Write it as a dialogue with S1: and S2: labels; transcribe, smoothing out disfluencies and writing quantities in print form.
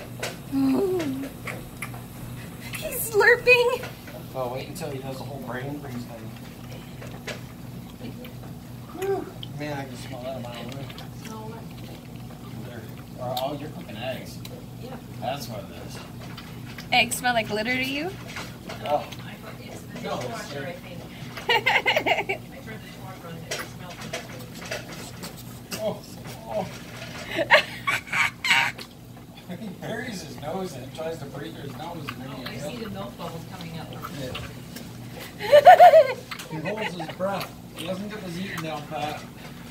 S1: He's slurping.
S2: Oh, wait until he does the whole brain freeze thing. Whew. Man, I can smell that a mile away.
S3: Smell what?
S2: Oh, you're cooking eggs.
S3: Yeah.
S2: That's what it is.
S1: Eggs smell like glitter to you?
S2: Oh.
S3: It's the
S2: No,
S3: dishwasher, I think. I turned the dishwasher on and it smelled good.
S2: Oh. Oh. He buries his nose and tries to breathe through his nose. And then
S3: Oh, I
S2: he
S3: see the milk bubbles coming up.
S2: He holds his breath. He doesn't get his eating down pat.